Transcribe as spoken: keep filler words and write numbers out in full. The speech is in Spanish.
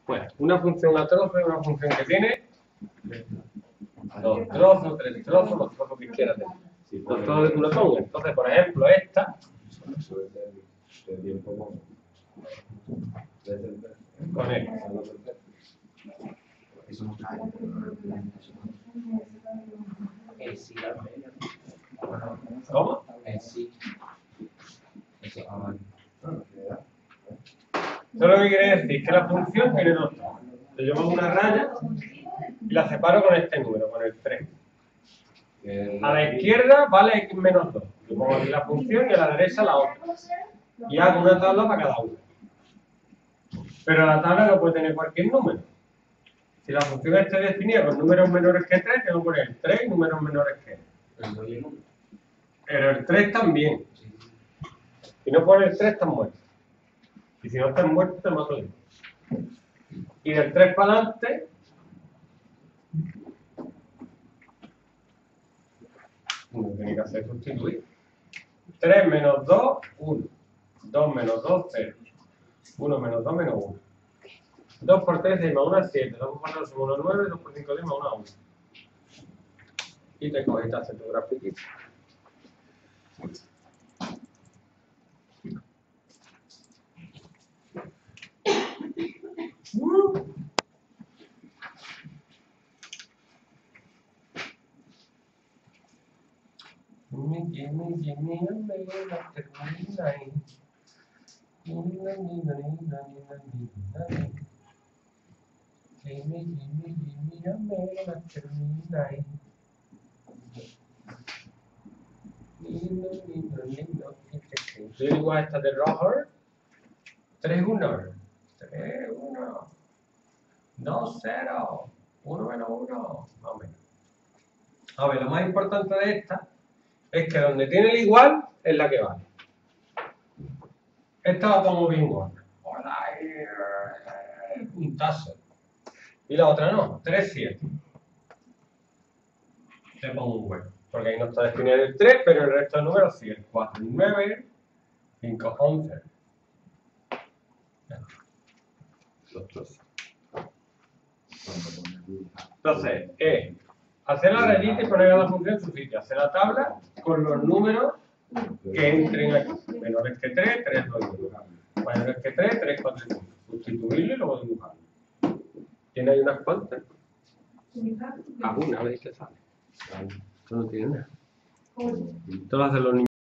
Bueno, una función a trozo es una función que tiene dos trozos, tres trozos, los trozos que quieras tener. Los trozos que tú le pongas. Entonces, por ejemplo, esta. Con esta. ¿Cómo? Eso lo que quiere decir que la función tiene dos trozos. Yo llevo una raya y la separo con este número, con el tres. A la izquierda vale x menos dos. Yo pongo aquí la función y a la derecha la otra. Y hago una tabla para cada una. Pero la tabla no puede tener cualquier número. Si la función está definida con números menores que tres, tengo que poner tres y números menores que tres. Pero el tres también. Si no pones el tres, estás muerto. Y si no estás muerto, te mato yo. Y del tres para adelante, uno tiene que hacer sustituir. tres menos dos, uno. dos menos dos, cero. uno menos dos, menos uno. dos por tres, seis más uno, siete. dos por cuatro, son uno, nueve. dos por cinco, diez más uno, uno. Y te coges y te haces tu grafiquito. Uh. Gimme, gimme, gimme a man after midnight. Gimme, gimme, gimme a man after midnight. Yo digo a esta de Roger. tres, uno. tres, uno. dos, cero. uno menos uno. Más o menos. A ver, lo más importante de esta es que donde tiene el igual es la que vale. Esta la pongo bien gorda. Hola, puntazo. Y la otra no, tres, siete. Le pongo un huevo. Porque ahí no está definido el tres, pero el resto del número sí. El cuatro, el nueve, cinco, once. Los trozos. Entonces, es hacer la rayita y poner a la función en su sitio. Hacer la tabla con los números que entren aquí. Menores que tres, tres, dos, uno. Menores que tres, tres, cuatro, cinco. Sustituirlo y luego dibujarlo. ¿Tiene ahí unas cuantas? Alguna vez que sale. No, no tiene nada. Esto lo hacen los niños.